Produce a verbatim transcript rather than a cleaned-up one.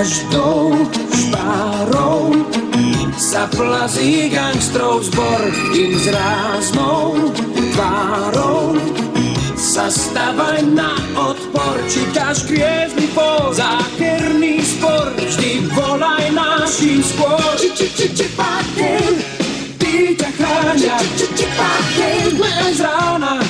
každou špárou sa plazí gangstrov zbor, im s ráznou tvárou sa stavaj na odpor. Čítaš kviezny po zákerný spor, vždy volaj našim skôr. Či-či-či-či-paten, tí ťa chráňa, či-či-či-paten, z rána